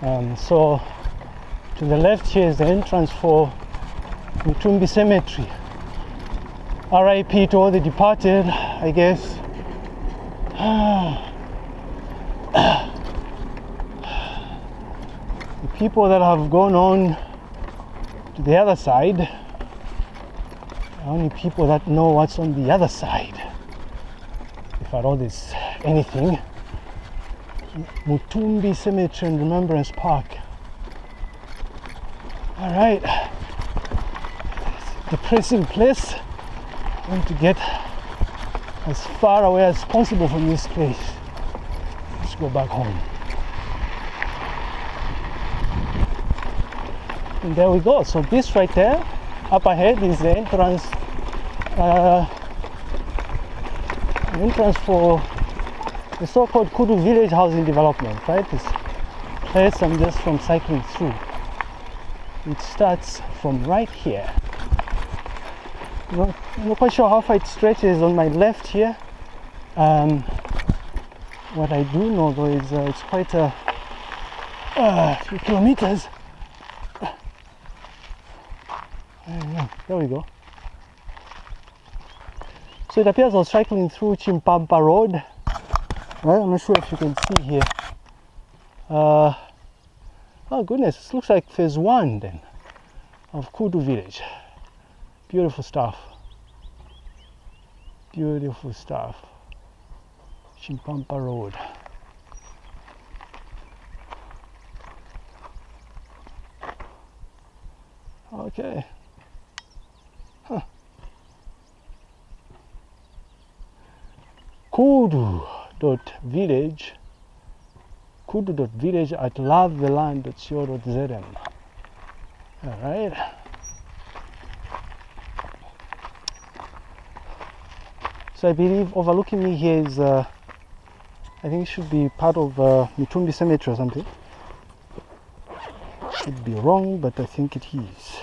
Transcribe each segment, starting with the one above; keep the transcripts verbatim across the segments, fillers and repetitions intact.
Um, so to the left here is the entrance for Mutumbi Cemetery. R I P to all the departed, I guess. The people that have gone on to the other side are only people that know what's on the other side, if at all there's anything. Mutumbi Cemetery and Remembrance Park. All right, depressing place. I want to get as far away as possible from this place. Let's go back home. And there we go. So this right there, up ahead, is the entrance, uh, entrance for the so-called Kudu village housing development, right? This place I'm just from cycling through. It starts from right here. Not, I'm not quite sure how far it stretches on my left here. Um, what I do know though is uh, it's quite a uh, few kilometers. Uh, there we go. So it appears I was cycling through Chimpampa Road. Well, I'm not sure if you can see here. Uh, oh goodness, this looks like phase one then of Kudu village. Beautiful stuff. Beautiful stuff. Chimpampa Road. Okay. Huh. Kudu dot village. Kudu dot village at love the land dot co dot z m. All right. So I believe overlooking me here is, uh, I think it should be part of uh, Mutumbi Cemetery or something. Could be wrong, but I think it is.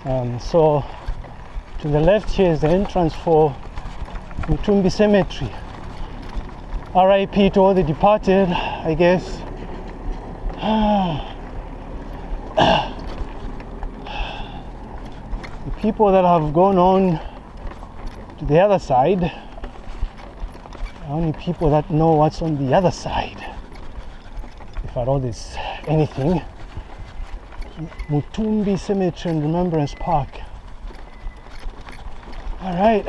Um, so to the left here is the entrance for Mutumbi Cemetery. R I P to all the departed, I guess. The people that have gone on to the other side are only people that know what's on the other side, if at all there's anything. Mutumbi Cemetery and Remembrance Park. All right,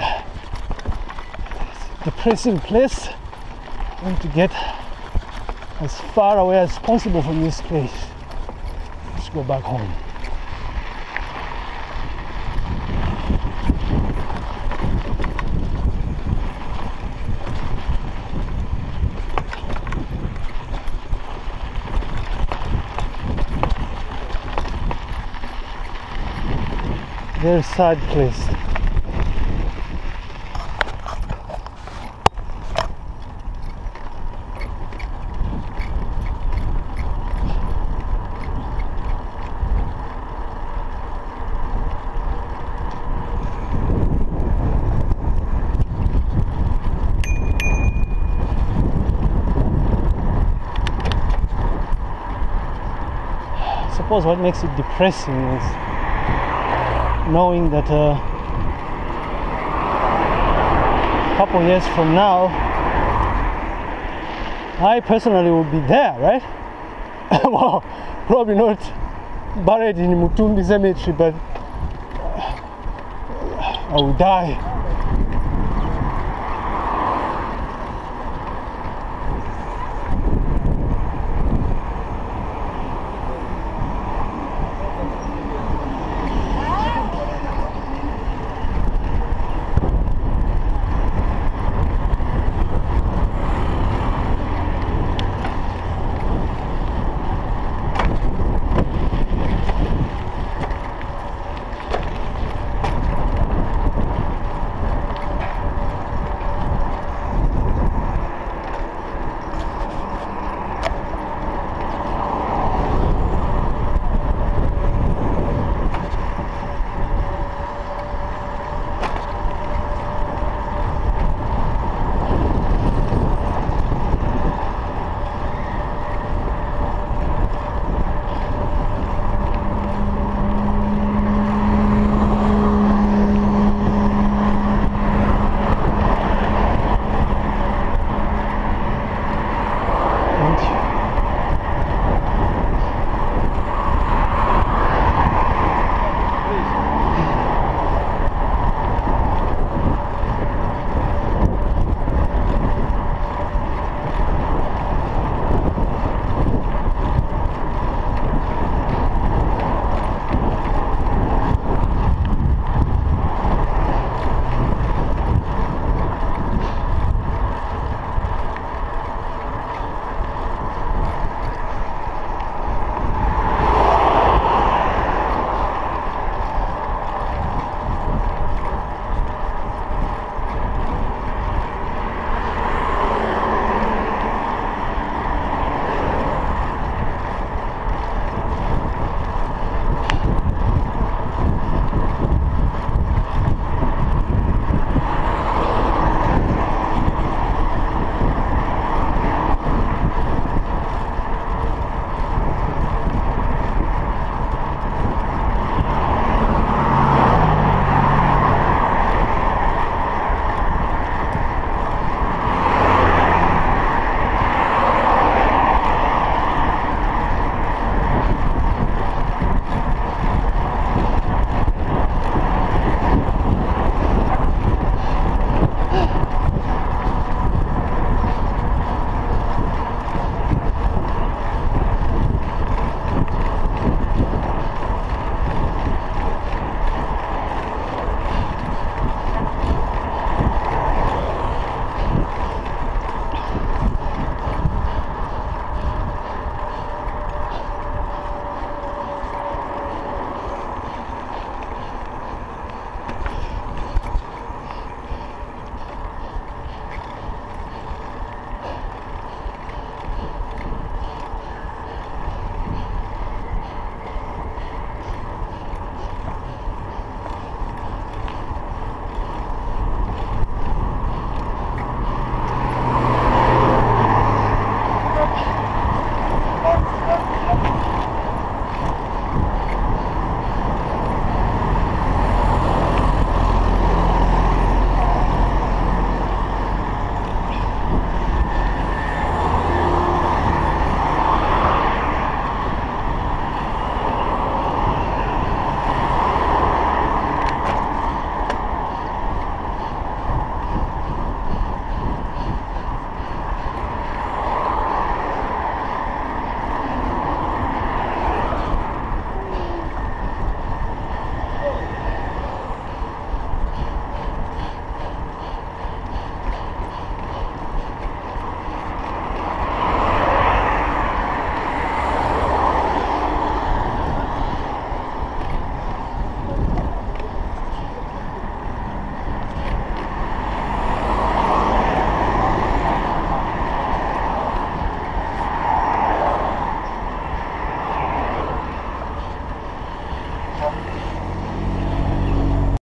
depressing place. I want to get as far away as possible from this place. Let's go back home. Very sad place. I suppose what makes it depressing is knowing that uh, a couple of years from now, I personally will be there, right? Well, probably not buried in Mutumbi Cemetery, but I will die